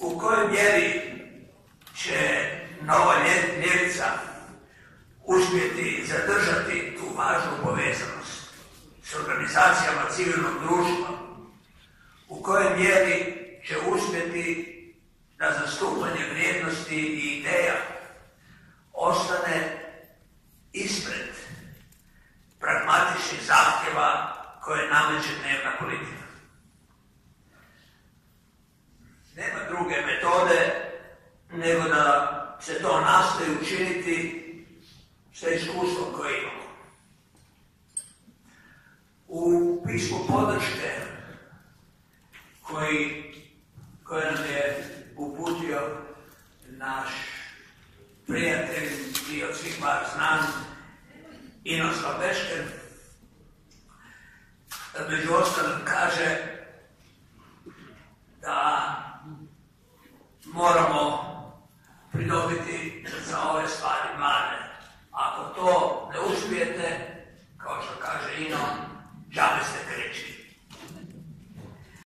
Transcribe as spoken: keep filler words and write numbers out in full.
u kojoj mjeri će nova ljevica uspjeti zadržati tu važnu povezanost s organizacijama civilnog društva, u kojoj mjeri će uspjeti da zastupanje vrijednosti i ideja ostane ispred pragmatičnih zahtjeva koje nameće dnevna politika. Nema druge metode nego da se to nastoji učiniti sa iskustvom koje imamo. U pismu podrške koji, koje nam je uputio naš prijatelj i od svih vas znan Inoslav Bešker, među ostalim kaže da moramo pridobiti za ove stvari mlade. Ako to ne uspijete, kao što kaže Ino, džabe ste kreći.